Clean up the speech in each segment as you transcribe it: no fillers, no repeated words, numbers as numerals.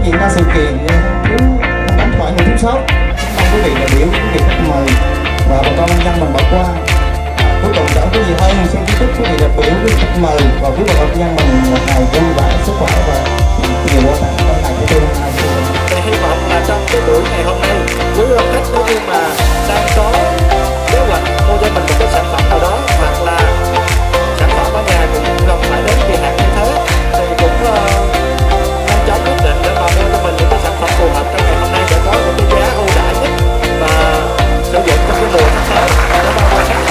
diễn ra sự kiện cứ đánh thoại người thiếu sót, mong quý vị đại biểu, quý vị khách mời và bà con nhân dân mình bỏ qua. Cuối cùng chẳng có gì hơn, xin kính chúc quý vị đại biểu, quý vị khách mời và quý bà con nhân dân mình một ngày vui vẻ, sức khỏe và nhiều quà tặng trong ngày thứ tư hôm nay. Hy vọng là trong cái buổi ngày hôm nay, quý du khách nếu như mà đang có kế hoạch mua cho mình một cái sản phẩm nào đó, hoặc là sản phẩm ở nhà cũng cần phải đến kỳ hạn như thế, thì cũng nhanh chóng quyết định để mà mua cho mình những cái sản phẩm phù hợp trong ngày hôm nay để có những cái giá ưu đãi nhất và sử dụng trong cái mùa sắp tới để bao quanh khách.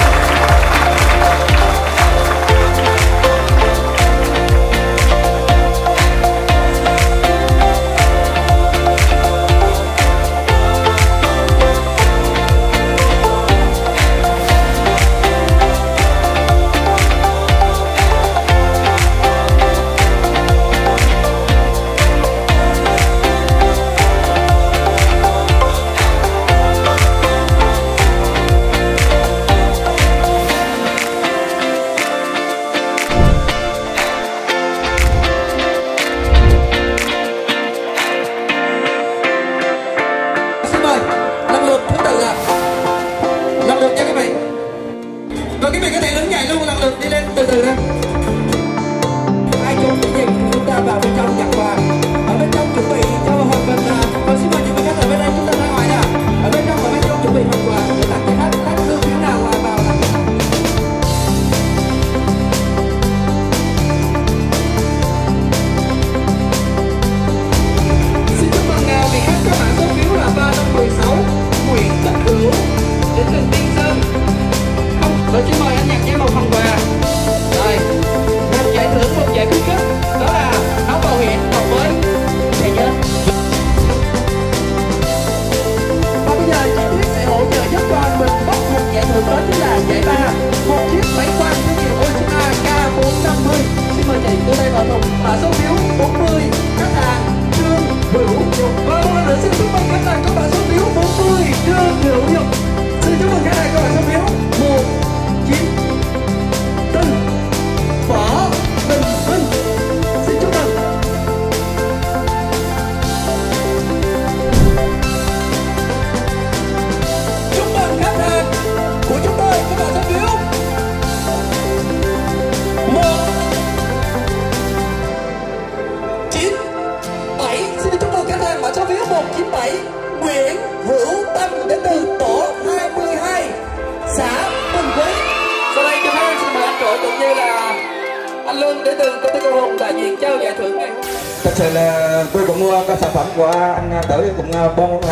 Thật sự là tôi cũng mua các sản phẩm của anh tới cũng bông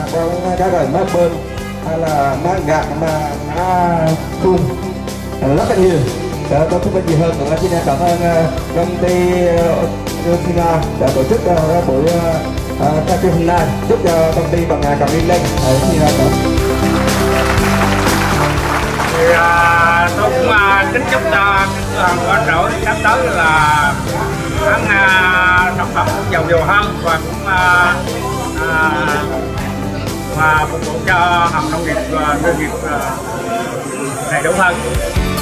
cá rồi má bơm hay là má gạt má khung rất là nhiều. Tôi không có gì hơn nữa, xin cảm ơn công ty OSHIMA đã tổ chức buổi khai trương hôm nay. Chúc cho công ty càng ngày càng đi lên. Tôi cũng kính chúc cho cửa hàng của Trỗi sắp tới là bán sản phẩm giàu nhiều hơn và cũng và phục vụ cho hàng nông nghiệp và nông nghiệp đầy đủ hơn.